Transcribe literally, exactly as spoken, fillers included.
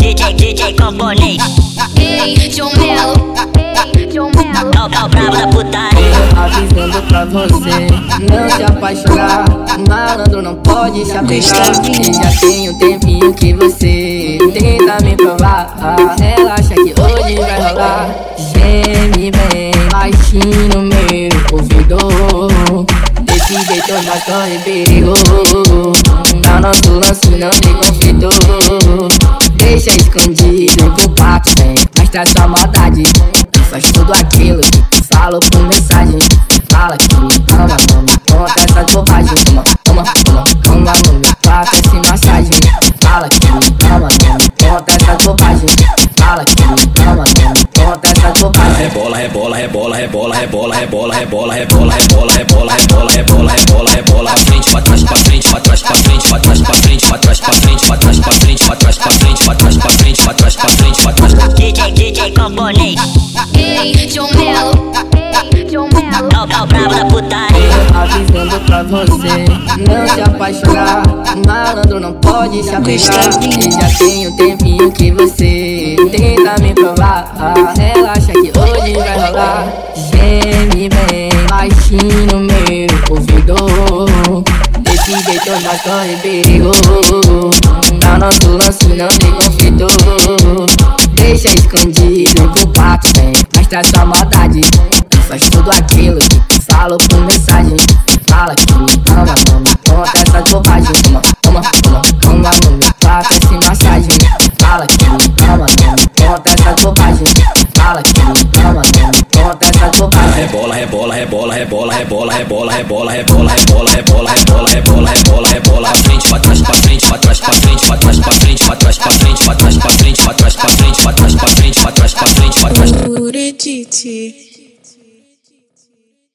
D J, D J Camponês. Ei, João Melo, ei, João Melo. É o brabo da putaria. Avisando pra você não se apaixonar, malandro não pode se apegar. E já tem um tempinho que você tenta me provar. Relaxa que hoje vai rolar. Geme bem baixinho no meu ouvido. Desse jeito nós corre perigo. Pra nosso lance não tem conflito. Deixa escondido pro pato, vem. Mostra sua maldade. Faz tudo aquilo que falo por mensagem. Fala que me ama, não me conta essas bobagens. Toma, toma, toma, toma no meu papo, essa massagem. Fala que me ama, não me conta essas bobagens. Fala que me ama, não me conta essas bobagens. Rebola, rebola, rebola, rebola, rebola, rebola, rebola, rebola, rebola, rebola, rebola, rebola, rebola, rebola, pra frente, pra trás, pra frente, pra trás, pra frente, pra trás, pra frente, pra trás, pra frente, pra trás, pra frente, pra trás, pra frente, pra trás, pra frente, pra trás, pra frente, pra trás. D J, D J Camponês. Ei, João Melo, ei, João Melo. É o brabo da putaria. Avisando pra você não se apaixonar, malandro não pode se apegar. E já tem um tempinho que você tenta me provar. Relaxa que hoje vai rolar. Geme bem baixinho no meu ouvido. Desse jeito nós corre perigo. Pra nosso lance não tem conflito. Deixa escondido pro pato, vem. Mostra sua maldade. Faz tudo aquilo que falo por mensagem. Fala que me ama, não me conta essas bobagens. Toma, toma, toma, toma no meu papo, essa massagem. Fala que me ama, não me conta essas bobagens. Fala que me ama, não me conta essas bobagens. Rebola, rebola, rebola, rebola, rebola, rebola, rebola, rebola, rebola, rebola, rebola, rebola, rebola, rebola, pra frente, pra trás, pra frente, pra trás, pra frente, pra trás, pra frente, pra trás, pra frente, pra trás, pra frente, pra trás, pra frente, pra trás, pra frente, pra trás, pra frente, pra trás. Uretite.